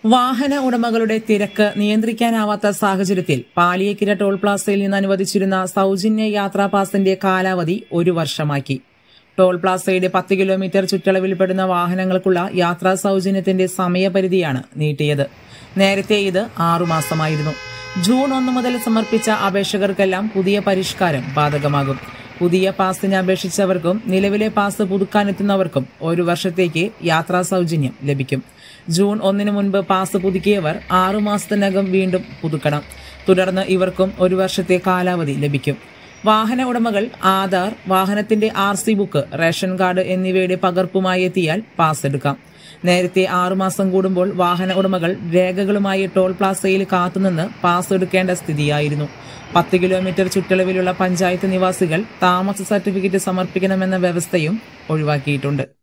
വാഹന ഉടമകളുടെ തിരക്ക് നിയന്ത്രിക്കാനാവാത്ത സാഹചര്യത്തിൽ പാലിയേക്കര ടോൾ പ്ലാസയിൽ നിന്ന് അനുവദിച്ചിരുന്ന സൌജന്യ യാത്രാ പാസിന്റെ കാലാവധി 1 വർഷമാക്കി. ടോൾ പ്ലാസയുടെ 10 കിലോമീറ്റർ ചുറ്റളവിൽപ്പെടുന്ന വാഹനങ്ങൾക്കുള്ള യാത്രാ സൌജന്യത്തിന്റെ സമയപരിധിയാണ് നീട്ടിയത്. നേരത്തെ ഇത് 6 മാസമായിരുന്നു. ജൂൺ 1 മുതൽ സമർപ്പിച്ച അപേക്ഷകർക്കെല്ലാം പുതിയ പരിഷ്കാരം ബാധകമാകും. പുതിയ പാസിന് അപേക്ഷിച്ചവർക്കും നിലവിലെ പാസ് പുതുക്കാനെത്തുന്നവർക്കും 1 വർഷത്തേക്ക് യാത്രാ സൌജന്യം ലഭിക്കും. ജൂൺ 1 മുൻപ് പാസ് പുതുക്കിയവർ 6 മാസത്തിനകം വീണ്ടും പുതുക്കണം. തുടർന്ന് ഇവർക്കും 1 വർഷത്തെ കാലാവധി ലഭിക്കും. വാഹന ഉടമകൾ ആധാർ, വാഹനത്തിന്റെ RC ബുക്ക്, റേഷൻ കാർഡ് എന്നിവയുടെ പകർപ്പുമായി എത്തിയാൽ പാസ് എടുക്കാം. നേരത്തെ 6 മാസം കൂടുമ്പോൾ വാഹന ഉടമകൾ രേഖകളുമായി ടോൾ പ്ലാസയിൽ കാത്തുനിന്ന് പാസ് എടുക്കേണ്ട സ്ഥിതിയായിരുന്നു. 10 കിലോമീറ്റർ ചുറ്റളവിലുള്ള പഞ്ചായത്ത് നിവാസികൾ താമസ സർട്ടിഫിക്കറ്റ് സമർപ്പിക്കണമെന്ന വ്യവസ്ഥയും ഒഴിവാക്കിയിട്ടുണ്ട്.